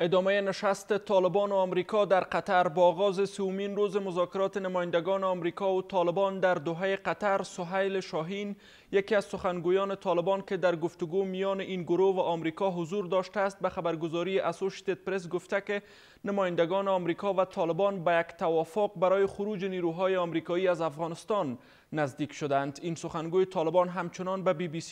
ادامه نشست طالبان و آمریکا در قطر با آغاز سومین روز مذاکرات نمایندگان آمریکا و طالبان در دوحه قطر، سهیل شاهین، یکی از سخنگویان طالبان که در گفتگو میان این گروه و آمریکا حضور داشته است، به خبرگزاری اسوشیتد پرس گفته که نمایندگان آمریکا و طالبان به یک توافق برای خروج نیروهای آمریکایی از افغانستان نزدیک شدند. این سخنگوی طالبان همچنان به BBC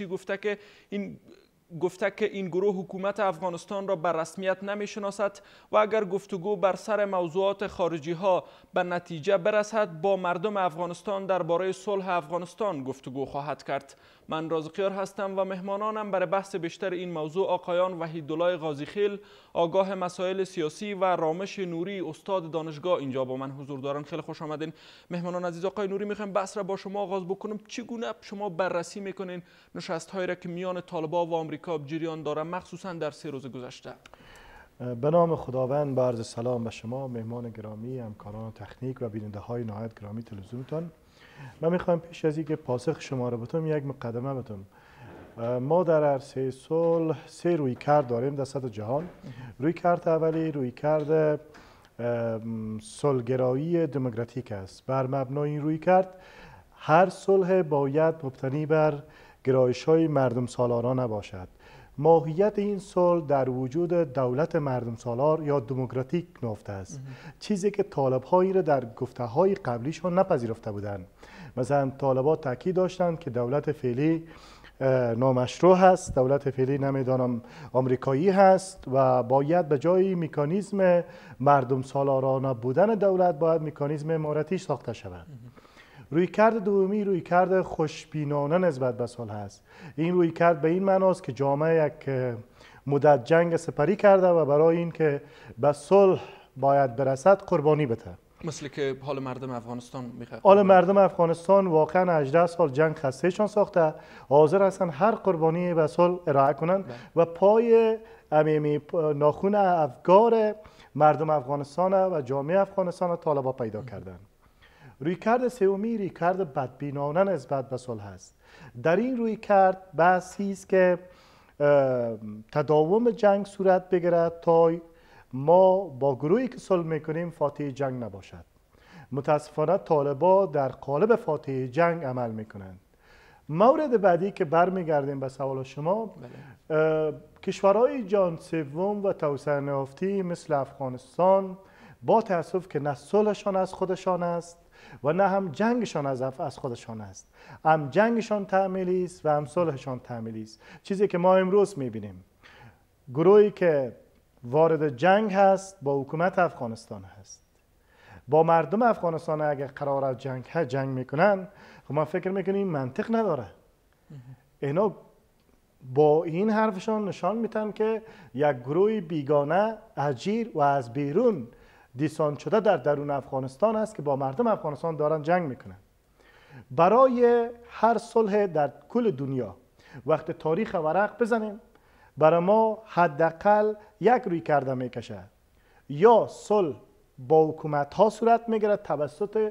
گفته که این گروه حکومت افغانستان را به رسمیت نمی شناسد و اگر گفتگو بر سر موضوعات خارجی ها به نتیجه برسد با مردم افغانستان درباره صلح افغانستان گفتگو خواهد کرد. من رازقیار هستم و مهمانانم برای بحث بیشتر این موضوع آقایان وحیدالله غازیخیل، آگاه مسائل سیاسی، و رامش نوری، استاد دانشگاه اینجا با من حضور دارن. خیلی خوش آمدین مهمانان عزیز. آقای نوری، میخوایم بحث را با شما آغاز بکنم. چگونه شما بررسی میکنین نشست هایی را که میان طالبان و آمریکا جریان داره، مخصوصا در 3 روز گذشته؟ به نام خداوند، با عرض سلام به شما مهمان گرامی، همکاران تکنیک و بیننده های نهایت گرامی تلویزیونتان. من میخوایم پیش از اینکه پاسخ شما را بدم یک مقدمه بدم. ما در عرصه صلح 3 رویکرد داریم در سطح جهان. رویکرد اولی رویکرد صلحگرایی دموکراتیک است. بر مبنای این رویکرد هر صلح باید مبتنی بر گرایش‌های مردم سالارا نباشد. ماهیت این صلح در وجود دولت مردم سالار یا دموکراتیک نهفته است، چیزی که طالب‌هایی را در گفته‌های قبلیشان نپذیرفته بودند. مثلا طالب‌ها تاکید داشتند که دولت فعلی نامشروع هست، دولت فعلی نمیدانم آمریکایی هست و باید به جای مکانیزم مردم سالارانه بودن دولت باید مکانیزم امارتی ساخته شود. رویکرد دومی رویکرد خوشبینانه نسبت به صلح است. این رویکرد به این معناست که جامعه یک مدت جنگ سپری کرده و برای اینکه به صلح باید برسد قربانی بده. مثل که حال مردم افغانستان میخواد. حال مردم افغانستان واقعا 18 سال جنگ خستهشان ساخته، حاضر هستن هر قربانی به صلح ارائه کنند و پای ناخون افگار مردم افغانستان و جامعه افغانستان طالبا پیدا کردند. رویکرد سومی رویکرد بدبینانه نسبت به صلح است. در این رویکرد بحثی است که تداوم جنگ صورت بگیرد تا ما با گروهی که صلح میکنیم فاتح جنگ نباشد. متاسفانه طالبا در قالب فاتح جنگ عمل میکنند. مورد بعدی که برمیگردیم به سوال شما، کشورهای جهان سوم و توسعه یافته مثل افغانستان با تاسف که نه صلحشان از خودشان است و نه هم جنگشان از خودشان است، هم جنگشان تعمیلی است و هم صلحشان تعمیلی است. چیزی که ما امروز میبینیم، گروهی که وارد جنگ هست با حکومت افغانستان هست، با مردم افغانستان اگر قرار است جنگ میکنن، خب من فکر میکنیم منطق نداره. اینا با این حرفشان نشان میتن که یک گروه بیگانه، اجیر و از بیرون دیسان شده در درون افغانستان است که با مردم افغانستان دارن جنگ میکنن. برای هر صلح در کل دنیا وقت تاریخ ورق بزنیم، برای ما حداقل یک روی کرده میکشه. یا صلح با حکومت ها صورت میگیرد توسط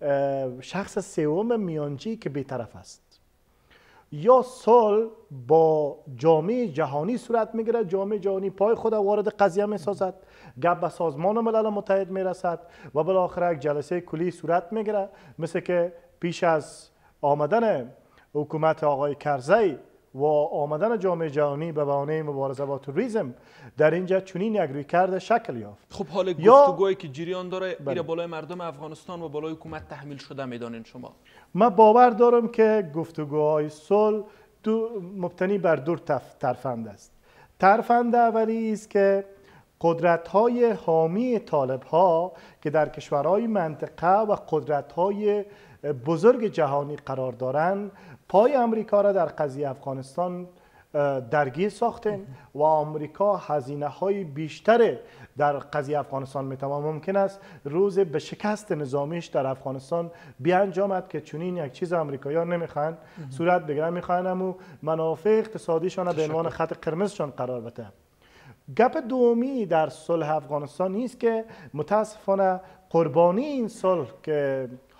شخص سوم میانجی که بی‌طرف است، یا صلح با جامعه جهانی صورت میگیرد. جامعه جهانی پای خود وارد قضیه میسازد، گپ به سازمان ملل متحد میرسد و بالاخره یک جلسه کلی صورت میگیرد، مثل که پیش از آمدن حکومت آقای کرزی و آمدن جامعه جهانی به بهانه مبارزه با تروریسم در اینجا چنین یک رویکرد شکل یافت. خب حال گفتگویی که جریان داره ایره بالای مردم افغانستان و بالای حکومت تحمیل شده میدانین شما؟ من باور دارم که گفتگوهای صلح مبتنی بر 2 ترفند است. ترفند اولی است که قدرت‌های حامی طالب‌ها که در کشورهای منطقه و قدرت‌های بزرگ جهانی قرار دارند، پای امریکا را در قضیه افغانستان درگیر ساختن و آمریکا هزینه‌های بیشتر در قضیه افغانستان میتوان ممکن است روز به شکست نظامیش در افغانستان بیانجامد که چنین یک چیز آمریکایی‌ها نمیخوان صورت بگیرن، میخوان همو منافع اقتصادیشان به عنوان خط قرمزشان قرار بده. گپ دومی در صلح افغانستان نیست که متاسفانه قربانی این صلح که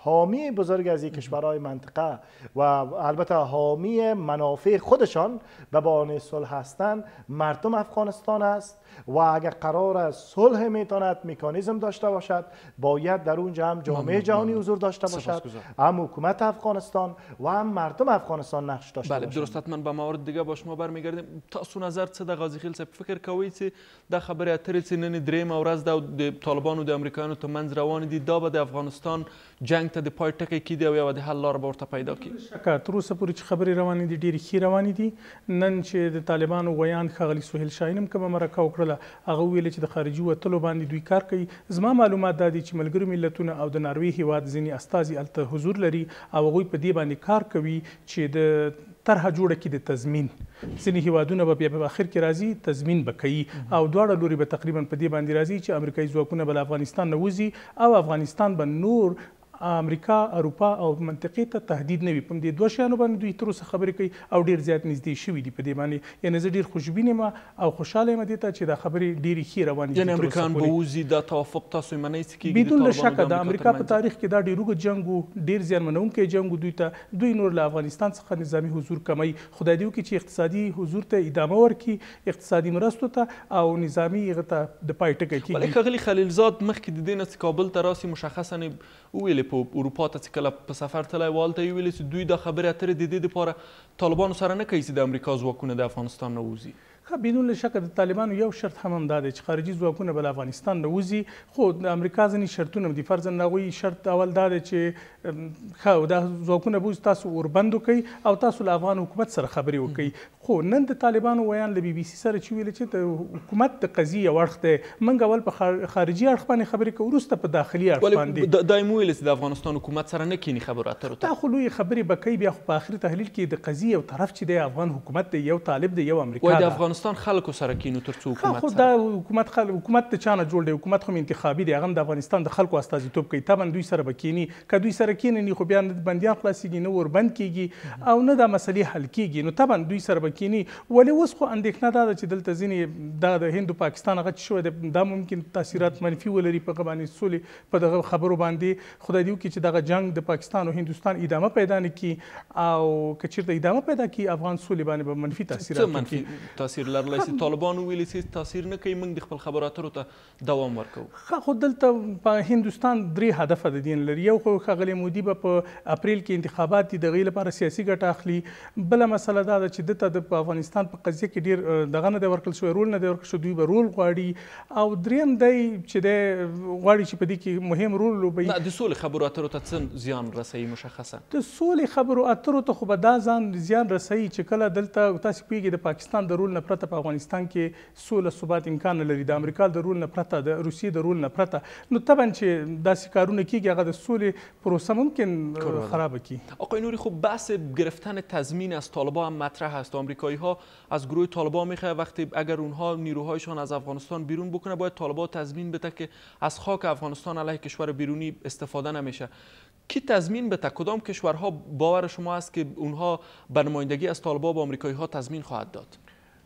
حامی بزرگ از این کشورهای منطقه و البته حامی منافع خودشان به بهانه صلح هستند مردم افغانستان است و اگر قرار است صلح میتواند مکانیزم داشته باشد باید در اونجا هم جامعه جهانی حضور داشته باشد، هم حکومت افغانستان و هم مردم افغانستان نقش داشته باشند. درست. حتما به موارد دیگه با شما برمیگردیم. تاسو نظر څه د غازي خیل صاحب فکر کوئ چې د خبرې اترې چې نن درېیمه ورځ د طالبانو د امریکایانو ترمنځ روانې دي دا به د افغانستان جنگ ته د پای ټکی کیږي او یوه د حل لاره به ورته پیدا کړي؟ شکه تر اوسه پورې چې خبرې روانې دي ډېرې ښې روانې دي. نن چې د طالبانو ویان ښاغلي سهیل شاهین هم کومه مرکه وکړله هغه وویل چې د خارجي وتلو باندې دوی کار کوي. زما معلومات دا دي چې ملګرو ملتونه او د ناروې هیواد ځینې استازي هلته حضور لري او هغوی په دې باندې کار کوي چې د طرحه جوړه کړي د تضمین. ځینې هیوادونه به بیا په اخر کې راځي تضمین به کوي او دواړه لوري به تقریبا په دې باندې راځي چې امریکایي ځواکونه به له افغانستان نه وځي او افغانستان به نور امریکا اروپا او منطقې ته تهدید نه وي. په دې دوه شیانو باندې دوی تر اوسه خبرې کوي او ډېر زیات نږدې شوي دي په دې باندې. یعنې زه ډېر خوشبین یم او خوشحاله یم دې ته چې دا خبرې ډېرې ښې روانې دي. یعنې امریکایان به وځي دا توافق تاسو یې منئ چې کېږي؟ بدون له شکه د امریکا په تاریخ کې دا ډېر اوږد جنګ و، ډېر زیانمنونکی جنګ و دوی ته. دوی نور له افغانستان څخه نظامي حضور کموي. خدای دې وکړي چې اقتصادي حضور ته ادامه ورکړي، اقتصادي مرستو ته او نظامي هغه ته د پای ټکی کېږي. ولی ښاغلي خلیلزاد مخکې د دې نه چې کابل ته راسي مشخصا وویلې په اروپا ته چې کله په سفر تللی و هلته یې ویلې چې دوی دا خبرې اترې د دې دپاره طالبانو سره نه کوي چې د امریکا ځواکونه د افغانستان نه وځي. بدون شک د طالبانو یو شرط هم دا دی چې خارجي ځواکونه به له افغانستان نه وځي. خو د امریکا ځینې شرطونه دي. فرضاً د هغوی شرط اول دا دی چې ښه دا ځواکونه به تاسو اوربند وکړئ او تاسو له افغان حکومت سره خبرې وکړئ. خو نن د طالبانو ویان له بي بي سي سره چې ویل چې د حکومت د قضیې یو اړخ دی، موږ اول په خارجي اړخ باندې خبرې کوو وروسته په داخلي اړخ باندې. دا یې مو ویل چې د افغانستان حکومت سره نه کینی خبرو اترو ته؟ دا خو لویې خبرې به کوي. بیا خو په آخري تحلیل کې د قضیې یو طرف چې دی افغان حکومت دی، یو طالب دی، یو امریکا ده. وایي د افغانستان خلکو سره کینو تر څو حکومت خو دا حکومت د چا نه جوړ دی؟ حکومت خو انتخابي دی، هغه هم د افغانستان د خلکو استازیتوب کوي. طبعا دوی سره به کینی، که دوی سره کینی خو بیا نه بندیان خلاصېږي، نه وربند کېږي او نه دا مسلې حل کېږي. نو طبعا دوی سره به کینی. ولې اوس خو اندېښنه دا ده چې دلته ځینې دا د هند و پاکستان هغه چې شوی دی دا ممکن تاثیرات منفي ولري په هغه باندې سولې په دغه خبرو باندې. خدای دې وکړي چې دغه جنګ د پاکستان او هندوستان ادامه پیدا نه کړي او که چېرته ادامه پیدا کړي افغان سولې باندې به منفي تاثیرات څه منفي تاثیر لرلی شي؟ طالبانو ویلي چې تاثیر نه کوي، موږ د خپل خبرو اترو ته دوام ورکوو. خو دلته په هندوستان درې هدفه د دې لري. یو خو ښاغلی مودي به په اپریل کې انتخابات دي، د هغې لپاره سیاسي ګټه اخلي. بله مسله دا ده چې دته د افغانستان په قضیه کې ډېر دغه نه دی ورکړل شوی، رول نه دی ورکړل شوی، دوی به رول غواړي. او دریم دی چې دی غواړي چې په دې کې مهم رول ولوبوي. د سولې خبرو اترو ته څه زیان رسوي مشخصا؟ د سولې خبرو اترو ته خو به دا زیان رسوي چې کله دلته تاسې پوهېږئ د پاکستان د رول نه پرته په افغانستان کې سوله ثبات امکان نه لري، د امریکا د رول نه پرته، د روسیې د رول نه پرته. نو طبعا چې داسې کارونه کېږي هغه د سولې پروسه ممکن خرابه کړي. آقای نوری، خب بحث گرفتن تضمین از طالبان هم مطرح است. آمریکایی ها از گروه طالبان میخواه وقتی اگر اونها نیروهایشان از افغانستان بیرون بکنه باید طالبان تضمین بده که از خاک افغانستان علیه کشور بیرونی استفاده نمیشه. کی تضمین بده؟ کدام کشورها باور شما است که اونها به نمایندگی از طالبان با آمریکایی ها تضمین خواهد داد؟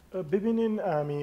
ببینین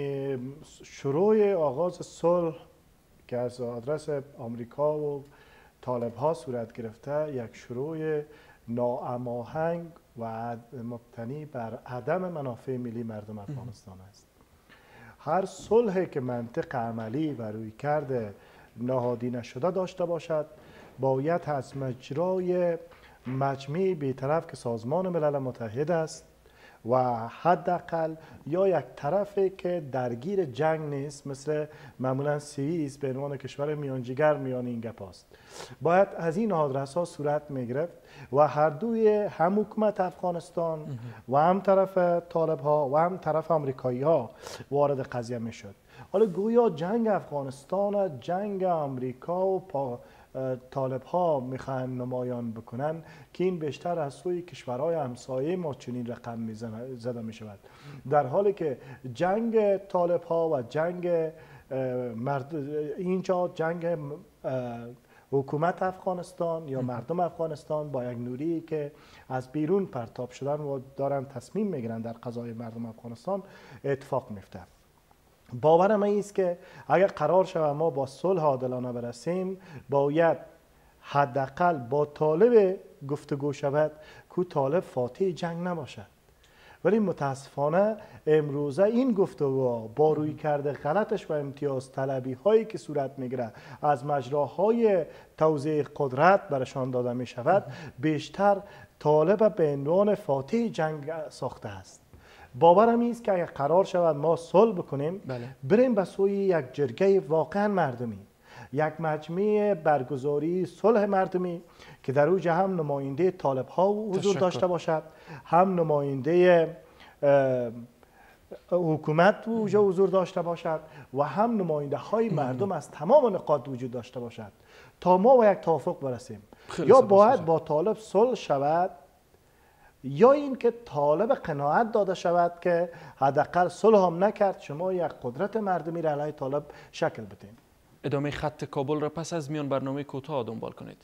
شروع آغاز صلح که از آدرس آمریکا و طالب ها صورت گرفته یک شروع ناهماهنگ و مبتنی بر عدم منافع ملی مردم افغانستان است. هر صلحی که منطق عملی و رویکرد نهادی نشده داشته باشد باید از مجرای مجمع بی‌طرف که سازمان ملل متحد است و حداقل یا یک طرفی که درگیر جنگ نیست مثل معمولا سوئیس به عنوان کشور میانجیگر میان این گپ است، باید از این آدرس ها صورت میگرفت و هر دوی هم حکومت افغانستان و هم طرف طالب ها و هم طرف آمریکایی ها وارد قضیه میشد. حالا گویا جنگ افغانستان جنگ آمریکا و طالب ها میخوان نمایان بکنن که این بیشتر از سوی کشورهای همسایه ما چنین رقم زده می شود، در حالی که جنگ طالب ها و جنگ اینجا جنگ حکومت افغانستان یا مردم افغانستان با یک نوری که از بیرون پرتاب شدن و دارن تصمیم میگیرن در قضای مردم افغانستان اتفاق میفته. باورم است که اگر قرار شود ما با صلح عادلانه برسیم باید حداقل با طالب گفتگو شود که طالب فاتح جنگ نباشد. ولی متاسفانه امروزه این گفتگو با روی کرده غلطش و امتیاز طلبی هایی که صورت میگیره از مجراهای توزیع قدرت برشان داده می شود بیشتر طالب به عنوان فاتح جنگ ساخته است. باورم است که اگر قرار شود ما صلح بکنیم بریم به سوی یک جرگه واقعا مردمی، یک مجمع برگزاری صلح مردمی که در اوج هم نماینده طالب ها حضور داشته باشد، هم نماینده حکومت حضور داشته باشد و هم نماینده های مردم از تمام نقاط وجود داشته باشد تا ما و یک توافق برسیم. یا باید با طالب صلح شود یا اینکه طالب قناعت داده شود که حداقل صلح هم نکرد، شما یک قدرت مردمی را علیه طالب شکل بدین. ادامه خط کابل را پس از میان برنامه کوتاه دنبال کنید.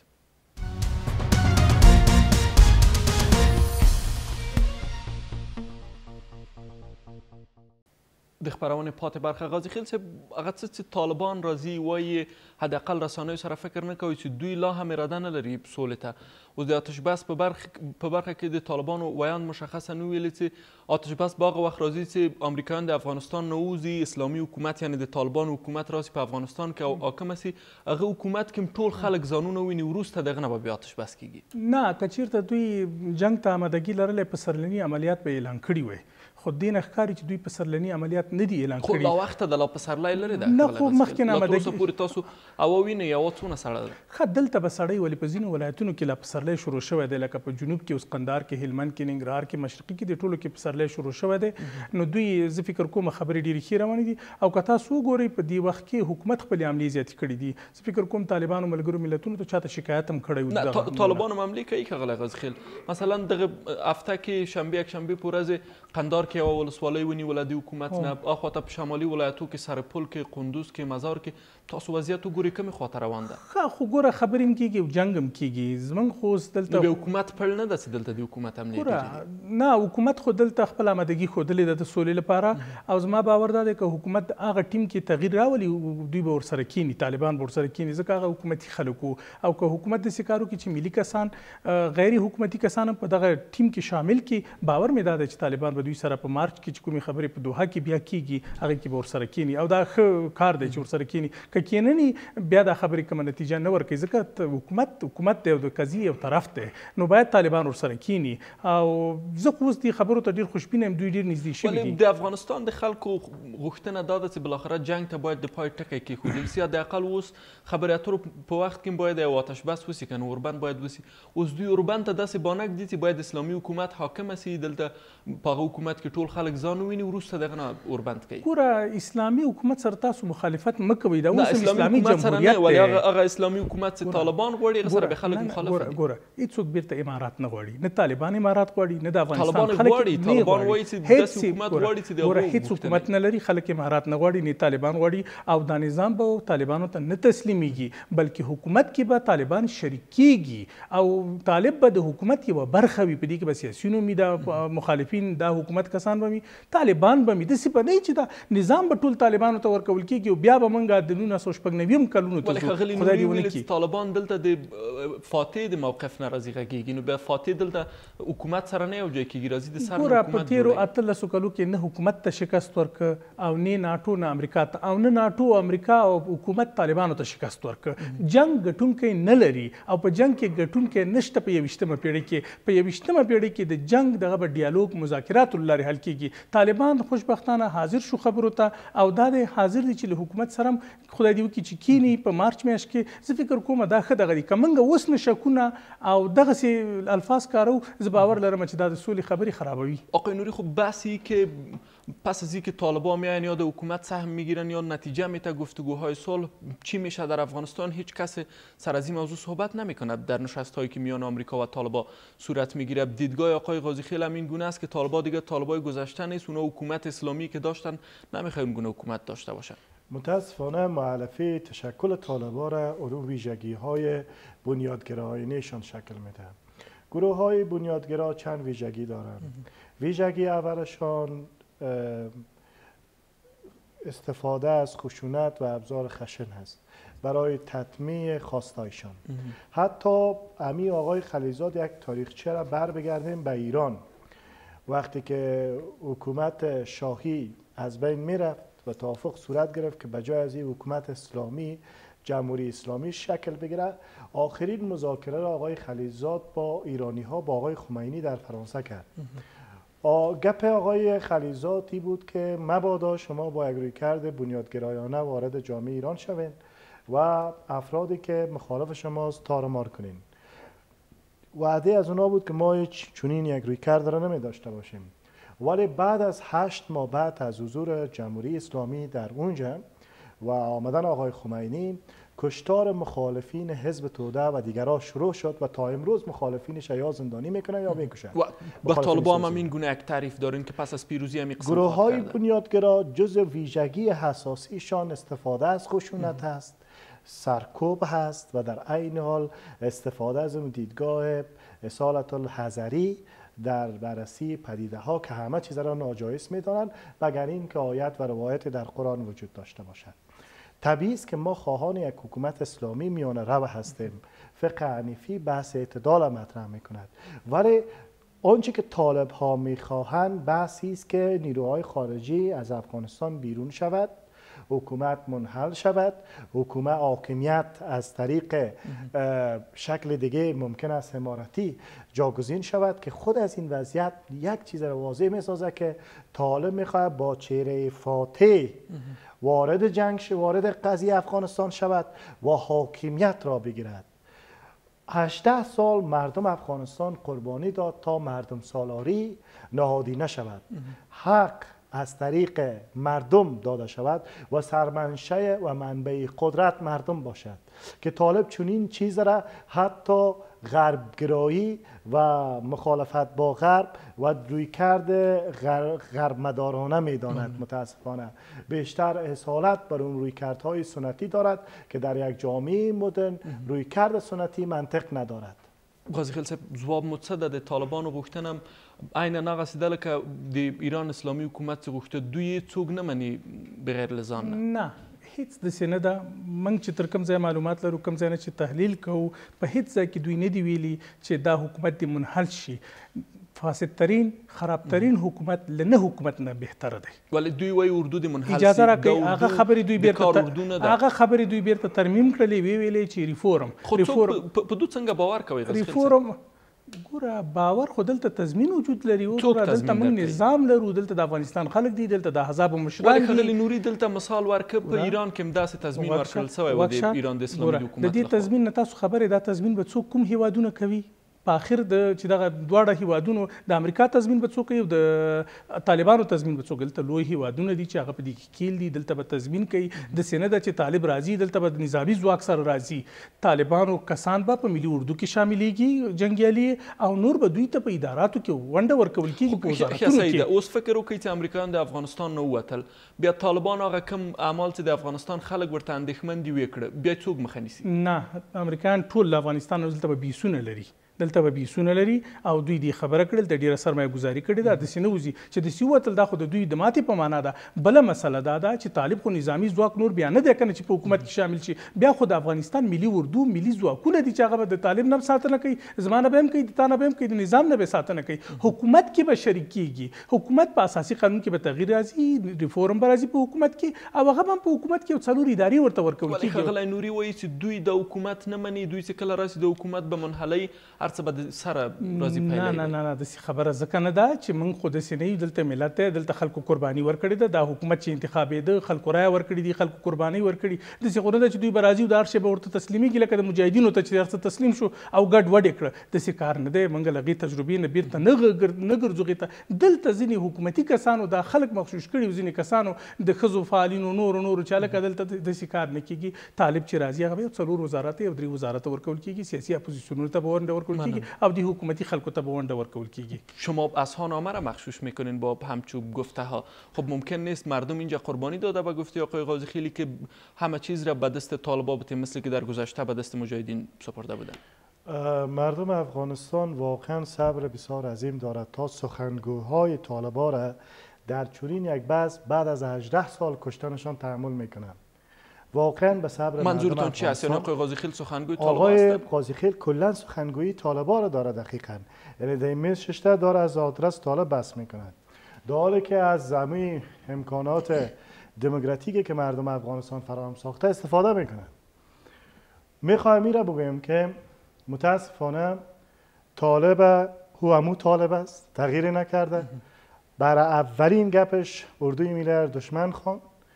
د خبرونه پات برخه غازی خیل صاحب هغه څه چې طالبان راځي وایي حداقل رسانیو سره فکر نه کوي چې دوی لا هم اراده نه لري سولې ته. اوس د آتش بس په برخه کې د طالبانو ویان مشخصه نه ویلي چې آتش بس په هغه وخت راځي چې امریکایان د افغانستان نه ووځي، اسلامي حکومت یعنې د طالبانو حکومت راسي په افغانستان کې او حاکمه سي، هغه حکومت کې ټول خلک ځانونه ویني وروسته دغه نه به بیا آتش بس کیږي. نه که چېرته دوی جنګ ته آمادګي لرلې په سرلني عملیات به اعلان کړي وای، خو دې نه ښکاري چې دوی په سرلني عملیات نه دي اعلان کړي. خو لا وخته د لا پسرلی لري ده نه، خو مخکې نه آمادګي لا تر اوسه پورې تاسو اووینه یوه څونه سړه ده. ښه دلته به سړی ولې په ځینو ولایتونو کې لا پسرلی شروع شوی دی، لکه په جنوب کې اوس قندهار کې، هلمند کې، ننګرهار کې، مشرقي کې، د ټولو کې پسرلی شروع شوی دی. نو دوی زه فکر کوم خبرې ډېرې ښې روانې دي او که تاسو وګورئ په دې وخت کې حکومت خپلې حملې زیاتې کړي دي. زه فکر کوم طالبانو ملګرو ملتونو ته چاته شکایت هم کړی و. نه طالبانو حملې کوي که غلی غازي خیل مثلا دغه هفته کې شنبه یکشنبه په ورځ قندهار کې یوه ولسوالۍ ونیوله د حکومت نه، اخواته په شمالي ولایتو کې سرپل کې، قندوز کې، مزار کې. تاسو وضعیت وګورئ کومې خواته روان ده؟ ښه خو ګوره خبرې هم کېږي او جنګ هم کېږي. زموږ خو اوس دلته د حکومت پړ نه ده چې دلته د حکومت حملې کېږي. نه حکومت خو دلته خپل آمادګي ښودلې ده د سولې لپاره او زما باور دا دی که حکومت هغه ټیم کې تغییر راولي دوی به ورسره کینی، طالبان به ورسره کینی، ځکه هغه حکومتي خلک وو. او که حکومت داسې کار وکړي چې ملي کسان غیر حکومتي کسان هم په دغه ټیم کې شامل کړي، باور مې دا دی چې طالبان به دوی سره په مارچ کې چې کومې خبرې په دوحه کې بیا کېږي هغې کې به ورسره کینی او دا ښه کار دی چې ورسره کینی. که کینني بیا دا خبرې کومه نتیجه نه ورکوي ځکه حکومت دی او د قضیې یو طرف دی، نو باید طالبان ورسره کینی. او زه خو اوس دې خبرو ته ډېر خوشبینه یم، دوی ډېر نږدې شوي دي. د افغانستان د خلکو غوښتنه دا ده چې بالاخره جنګ ته باید د پای ټکی کېښودل سي. حداقل اوس خبرې اترو په وخت کې باید یو آتش بس وسي که نه اوربند باید وسي. اوس دوی اوربند ته داسې بانک دي چې باید اسلامي حکومت حاکمه سي، دلته په هغه حکومت کې ټول خلک ځان وویني وروسته دغه نه اوربند کوي. ګوره اسلامي حکومت سره تاسو مخالفت مه کوئ، دا اوس اسلامي جمهوریت دی. هغه اسلامي حکومت چې طالبان غواړي هغه سره به خلک مخالف دي. ګوره هېڅوک بیرته امارات نه غواړي، نه طالبان امارات غواړي، نه د افغانستان خلک طالبان وایي چې داسې حکومت غواړي چې د هغو هېڅ حکومت نه لري، خلک امارات نه غواړي نه طالبان غواړي او دا نظام به طالبانو ته نه تسلیمیږي بلکې حکومت کې به طالبان شریکیږي او طالب به د حکومت یوه برخه وي. په دې کې به سیاسیون وي، دا مخالفین دا حکومت کسان به وي، طالبان به وي. داسې به نه وي چې دا نظام به ټول طالبانو ته ورکول کېږي او بیا به موږ د 1996 کلونو ته ځو. خدای دې ونه کړي طالبان دلته د فاتح د موقف نه راځي غږېږي، نو بیا فاتح دلته حکومت سره نه یو ځای کېږي، راځي د سر نه حکومت په تېرو 18 کلو کې نه حکومت ته شکست ورکړه او نه ناټو نه امریکا ته او نه ناټو امریکا او حکومت طالبانو ته شکست ورکړه. جنګ ګټونکی نه لري او په جنګ کې ګټونکی نشته. په 21مه پیړۍ کې د جنګ دغه به ډیالوګ مذاکراتو له لارې حل کېږي. طالبان خوشبختانه حاضر شو خبرو ته او دا دی حاضر دي چې له حکومت سره خدای دې وکړي چې کینی په مارچ میاشت کې. زه فکر کوم دا ښه دغه دي که موږ اوس نه شکونه او دغسې الفاظ کارو، زه باور لرم چې دا د سولې خبرې خرابوي. آقای نوری خب بحثی که پس از اینکه طالبان میان یا د حکومت سهم میگیرن یا نتیجه میده گفتگوهای صلح چی میشه در افغانستان، هیچ کس سر از این موضوع صحبت نمیکنه در نشست‌هایی که میان آمریکا و طالبان صورت میگیره. دیدگاه آقای قاضی خیل هم این گونه است که طالبان دیگه طالبای گذشته نیست، اونا حکومت اسلامی که داشتن نمیخواد اون گونه حکومت داشته باشن. متاسفانه مؤلفه تشکل طالبان را اون ویژگی‌های بنیادگرایانه‌شان شکل میده. گروه‌های بنیادگرا چند ویژگی دارند. ویژگی اولشان استفاده از خشونت و ابزار خشن هست برای تطمیع خواستایشان. حتی امی آقای خلیزاد یک تاریخچه را بر بگردیم به ایران، وقتی که حکومت شاهی از بین میرفت و توافق صورت گرفت که بجای از این حکومت اسلامی جمهوری اسلامی شکل بگیره، آخرین مذاکره را آقای خلیزاد با ایرانی ها با آقای خمینی در فرانسه کرد. گپ آقای خلیزاتی بود که مبادا شما با یک رویکرد بنیادگرایانه وارد جامعه ایران شوین و افرادی که مخالف شماست تارمار کنین. وعده از اونا بود که ما هیچ چنین یک رویکرد را نمی داشته باشیم. ولی بعد از 8 ماه بعد از حضور جمهوری اسلامی در اونجا و آمدن آقای خمینی، کشتار مخالفین حزب توده و دیگرها شروع شد و تا امروز مخالفینش یا زندانی میکنن یا میکشن. و طالبان هم این گونه یک تعریف دارین که پس از پیروزی هم قسم گروه های بنیادگرا جز ویژگی حساسیشان استفاده از خشونت هست، سرکوب هست و در عین حال استفاده از دیدگاه اصالت الحذری در بررسی پدیده ها که همه چیز را ناجایز میدانند مگر این که آیت و روایت در قرآن وجود داشته باشد. طبیعی است که ما خواهان یک حکومت اسلامی میانه رو هستیم. فقه حنیفی بحث اعتدال مطرح میکند، ولی آنچه که طالب ها میخواهند بحثی است که نیروهای خارجی از افغانستان بیرون شود، حکومت منحل شود، حکومت حاکمیت از طریق شکل دیگه ممکن است امارتی جاگزین شود که خود از این وضعیت یک چیز را واضح میسازه که طالب میخواهد با چهره فاتح وارد جنگ وارد قضیه افغانستان شود و حاکمیت را بگیرد. 18 سال مردم افغانستان قربانی داد تا مردم سالاری نهادی نشود. حق از طریق مردم داده شود و سرمنشه و منبع قدرت مردم باشد که طالب چنین چیز را حتی غربگرایی و مخالفت با غرب و رویکرد غرب مدارانه میداند. متاسفانه بیشتر اصالت بر اون رویکردهای سنتی دارد که در یک جامعه مدرن رویکرد سنتی منطق ندارد. غازی خیل صاحب جواب متصد د طالبانو غوښتنه عین ناغسیده لکه د ایران اسلامي حکومت غوښته دوی څوک نه مني بغیر له ځان نه هیڅ داسې نه ده. موږ چې تر کوم ځای معلومات لرو، کوم ځای نه چې تحلیل کوو، په هیڅ ځای کې دوی نه دي ویلي چې دا حکومت دې منحل شي. فاسدترین خرابترین حکومت له نه حکومت نه بهتره دی. ولی دوی وایي اردو دې منحل شي. اجازه راکړئ هغه خبرې دوی بیرته ترمیم کړلې، ویلې چې ریفورم. خو څوک په دوی څنګه باور کوي؟ ریفورم ګوره باور خو دلته تضمین وجود لري. وګوره دلته موږ نظام لرو، دلته د افغانستان خلک دي، دلته د احزاب مشران دي. ولې ښاغلي نوري دلته مثال ورکړه په ایران کې هم داسې تضمین ورکړل شوی و د ایران د اسلامي حکومت د دې تضمین نه تاسو خبرې دا تضمین به څوک کوم هیوادونه کوي؟ په اخر د چې دغه دواړه هیوادونو د امریکا تضمین به څوک کوي او د طالبانو تضمین به څوک؟ دلته لوی هیوادونه دي چې هغه په دې کې کیل دي، دلته به تضمین کوي. داسې نه ده چې طالب راځي دلته به د نظامي ځواک سره راځي. طالبانو کسان به په ملي اردو کې شاملیږي جنګیالي، او نور به دوی ته په اداراتو کې ونډه ورکول کېږي په وزارتونو کې. اوس فکر وکړئ چې امریکایان د افغانستان نه ووتل، بیا طالبان هغه کوم اعمال چې د افغانستان خلک ورته اندېښمن دي وکړه، بیا څوک مخه نیسي؟ نه امریکایان ټول له افغانستان دلته به بیسونه لري، دلته به بیسونه لري او دوی دې خبره کړل د ډیره سرمایه ګزاري کړې ده. داسې نه وځي چې داسې ووتل، دا خو د دوی د ماتې په معنا ده. بله مسله دا ده چې طالب خو نظامي ځواک نور بیا نه دی که نه چې په حکومت کې شامل شي. بیا خو د افغانستان ملي اردو ملي ځواکونه دي چې هغه به د طالب نه ساتنه کوي، زما نه به هم کوي، د تا نه به هم کوي، د نظام نه به ساتنه کوي. حکومت کې به شریک کېږي، حکومت په اساسي قانون کې به تغییر راځي، ریفورم به راځي په حکومت کې، او هغه هم په حکومت کې 4 ادارې ورته ورکول کېږي. ښاغلی نوري وایي چې دوی د حکومت نه مني، دوی چې کله راشي د حکومت به منحلوي، هر څه به سره نه نه نه داسې خبره ځکه نه ده چې موږ خو داسې نه یو. دلته ملت دی، دلته خلکو قرباني ورکړې ده. دا حکومت چې انتخابېده خلکو رایه ورکړې دي، خلکو قرباني ورکړي. داسې خو نه ده چې دوی به راځي او د هر شی به ورته تسلیمېږي لکه د مجاهدینو ته چې هر څه تسلیم شو او ګډ وډ یې کړه. داسې کار نه دی. موږ له هغې تجربې نه بیرته نه ګرځو هغې ته. دلته ځینې حکومتي کسانو دا خلک مغشوش کړي، ځینې کسانو د ښځو فعالینو نورو چې هلکه دلته داسې کار نه کېږي. طالب چې راځي هغه به 4 وزارت او 3 وزارت ورکول کېږي، سیاسي اپوزیسیونونو ته به ونډه ورکول کېږي او د حکومتي خلکو ته به ونډه ورکول کېږي. شما اصحا نامه را مخشوش میکنین با همچوب گفته ها. خب ممکن نیست مردم اینجا قربانی داده به گفته آقای غازی خیلی که همه چیز را به دست طالبان بده مثل که در گذشته به دست مجاهدین سپرده بودن؟ مردم افغانستان واقعا صبر بسیار عظیم دارد تا سخنگوهای طالبان را در چنین یک بحث بعد از 18 سال کشتنشان تحمل میکنن. واقعا به صبر منظورتون چی است؟ یعنی آقای قاضی خیل سخنگوی طالبان آقای قاضی خیل کلا سخنگوی طالبان را داره دقیقاً، یعنی در میز ششته داره از آدرس طالب بحث میکنند، در حالی که از زمین امکانات دموکراتیکی که مردم افغانستان فراهم ساخته استفاده میکنند. میخوایم این را بگویم که متاسفانه طالب همو طالب است، تغییر نکرده. برای اولین گپش اردوی میلر دشمن خواند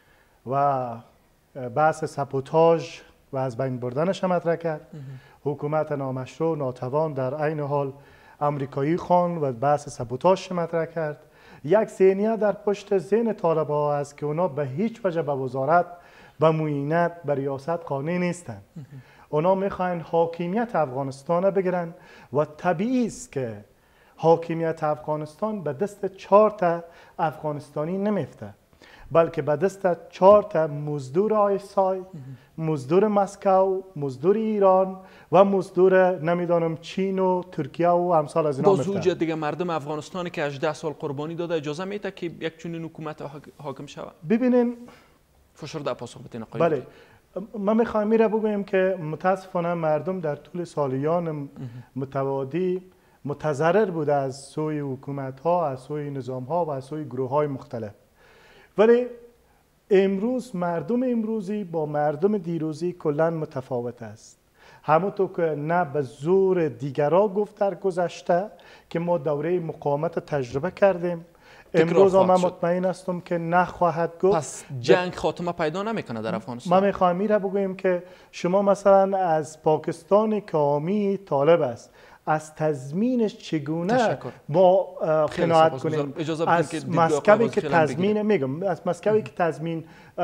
و بحث سابوتاژ و از بین بردنش هم مطرح کرد. حکومت نامشروع ناتوان در عین حال امریکایی خواند و بحث سابوتاژ مطرح کرد. یک ذهنیت در پشت ذهن طالب‌ها است که اونا به هیچ وجه به وزارت، به معینت، به ریاست قانع نیستند. اونا میخواین حاکمیت افغانستان بگیرن و طبیعی است که حاکمیت افغانستان به دست 4 تا افغانستانی نمیفته، بلکه به دست 4 تا مزدور آیسای، مزدور مسکو، مزدور ایران و مزدور نمیدانم چین و ترکیه و امثال از اینا با میفته. زوج دیگه مردم افغانستان که 18 سال قربانی داده اجازه میده که یک چنین حکومت حاکم شود؟ ببینین فشرده پاسخ بدین آقای. بله، ما میخوایم میره بگویم که متاسفانه مردم در طول سالیان متوادی متضرر بوده از سوی حکومت ها، از سوی نظام ها و از سوی گروه های مختلف. ولی امروز مردم امروزی با مردم دیروزی کلا متفاوت است. همونطور که نه به زور دیگرا گفت در گذشته که ما دوره مقاومت تجربه کردیم، امروز من مطمئن هستم که نخواهد گفت. پس جنگ خاتمه پیدا نمیکنه در افغانستان؟ ما میخوایم میره بگویم که شما مثلا از پاکستان که حامی طالب است، از تضمینش چگونه ما قناعت کنیم؟ از مسکوی که تضمین میگم، از مسکوی که تضمین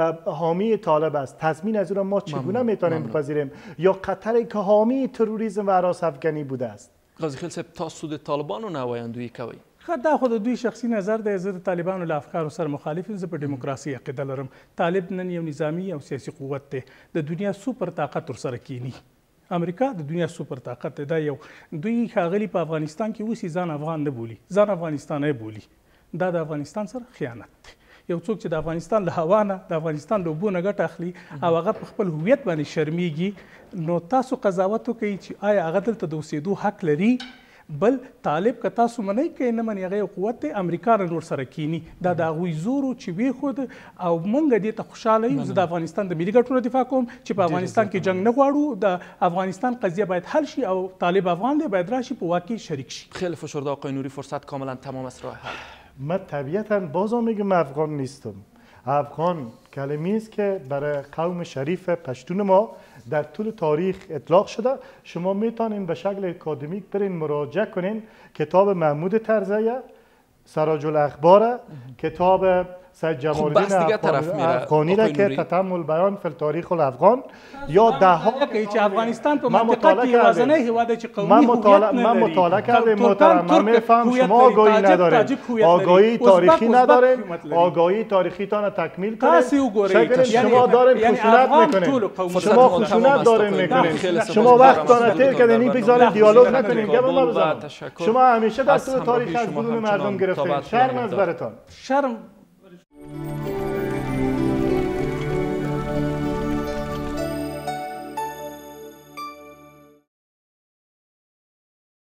حامی طالب است، تضمین از اون ما چگونه میتونیم بپذیریم؟ یا قطری که حامی تروریسم و هراس افغانی بوده است؟ قاضی خیل صاحب تا سود طالبانو نمایندگی کوي؟ دا خو د دوی شخصي نظر دی. زه د طالبانو له افکارو سره مخالف یم. زه په ډیموکراسي عقیده لرم. طالب نن یو نظامی او سیاسي قوت دی، د دنیا سوپر طاقت ورسره کینی. امریکا د دنیا سوپر طاقت دی. دا یو دوی ښاغلي په افغانستان کې اوسي ځان افغان نه بولي، ځان افغانستانی بولي. دا د افغانستان سره خیانت دی. یو څوک چې د افغانستان له هوا نه، د افغانستان له اوبو نه ګټه اخلي او هغه په خپل هویت باندې شرمیږي، نو تاسو قضاوت وکړئ چې آیا هغه دلته د اوسېدو حق لري؟ بل طالب که تاسو منئ که نه منئ، هغه یو قوت دی، امریکا نه نور سره کینی. دا د هغوی زور و چې ویښود او موږ دې ته خوشحاله یو. زه د افغانستان د ملي ګټو دفاع کوم چې په افغانستان کې جنګ نه غواړو. د افغانستان قضیه باید حل شي او طالب افغان دی باید راشي په واقع شریک شي. خیلی فشرده آقای نوری، فرصت کاملا تمام است راه حل. من طبیعتا بازم میگم افغان نیستم. افغان کلمه‌ای است که برای قوم شریف پشتون ما در طول تاریخ اطلاق شده. شما میتونین به شکل اکادمیک برین مراجعه کنین کتاب محمود طرزیه، سراج الاخبار، کتاب سید جمال الدین افغانی را که تتم البیان فی التاریخ الافغان، یا ده ها چې افغانستان په منطقه کې یوازینی هیواد دی چې قومي هویت نه لري. من مطالعه کردم محترم، من میفهم شما آگاهی ندارین، آگاهی تاریخی ندارین، آگاهی تاریخیتان تکمیل کنید. شما دارین خشونت میکنین، شما خشونت دارین میکنین، شما وقت دارین تیر کردین بگذارین دیالوگ نکنین. شما همیشه در طول تاریخ از بدون مردم گرفتین. شرم از برتان. شرم